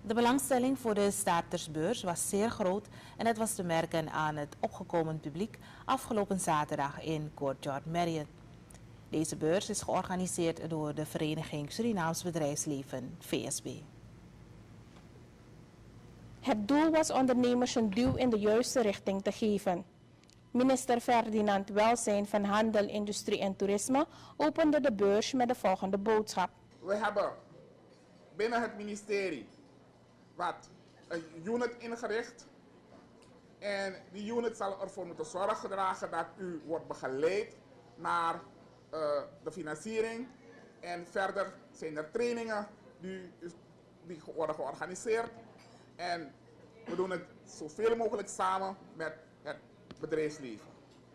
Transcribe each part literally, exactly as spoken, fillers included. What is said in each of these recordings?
De belangstelling voor de startersbeurs was zeer groot en het was te merken aan het opgekomen publiek afgelopen zaterdag in Courtyard Marriott. Deze beurs is georganiseerd door de Vereniging Surinaams Bedrijfsleven, V S B. Het doel was ondernemers een duw in de juiste richting te geven. Minister Ferdinand Welsijn van Handel, Industrie en Toerisme opende de beurs met de volgende boodschap. We hebben binnen het ministerie wat een unit ingericht. En die unit zal ervoor moeten zorgen dragen dat u wordt begeleid naar uh, de financiering. En verder zijn er trainingen die, die worden georganiseerd. En we doen het zoveel mogelijk samen met het bedrijfsleven.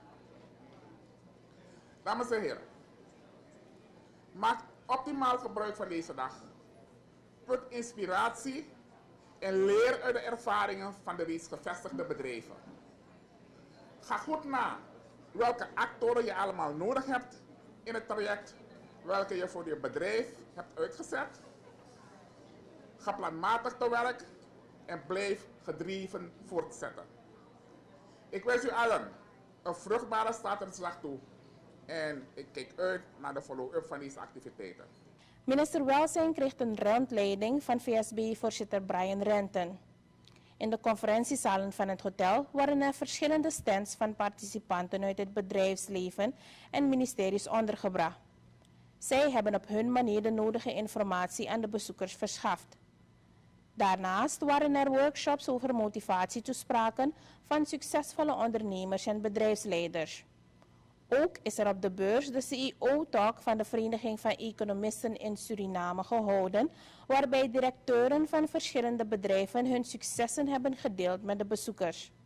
Dames en heren, maak optimaal gebruik van deze dag. Put inspiratie en leer uit de ervaringen van de reeds gevestigde bedrijven. Ga goed na welke actoren je allemaal nodig hebt in het traject, welke je voor je bedrijf hebt uitgezet. Ga planmatig te werk en blijf gedreven voortzetten. Ik wens u allen een vruchtbare startersdag toe en ik kijk uit naar de follow-up van deze activiteiten. Minister Welsijn kreeg een rondleiding van V S B-voorzitter Brian Renton. In de conferentiezalen van het hotel waren er verschillende stands van participanten uit het bedrijfsleven en ministeries ondergebracht. Zij hebben op hun manier de nodige informatie aan de bezoekers verschaft. Daarnaast waren er workshops over motivatie te sprake van succesvolle ondernemers en bedrijfsleiders. Ook is er op de beurs de C E O-talk van de Vereniging van Economisten in Suriname gehouden, waarbij directeuren van verschillende bedrijven hun successen hebben gedeeld met de bezoekers.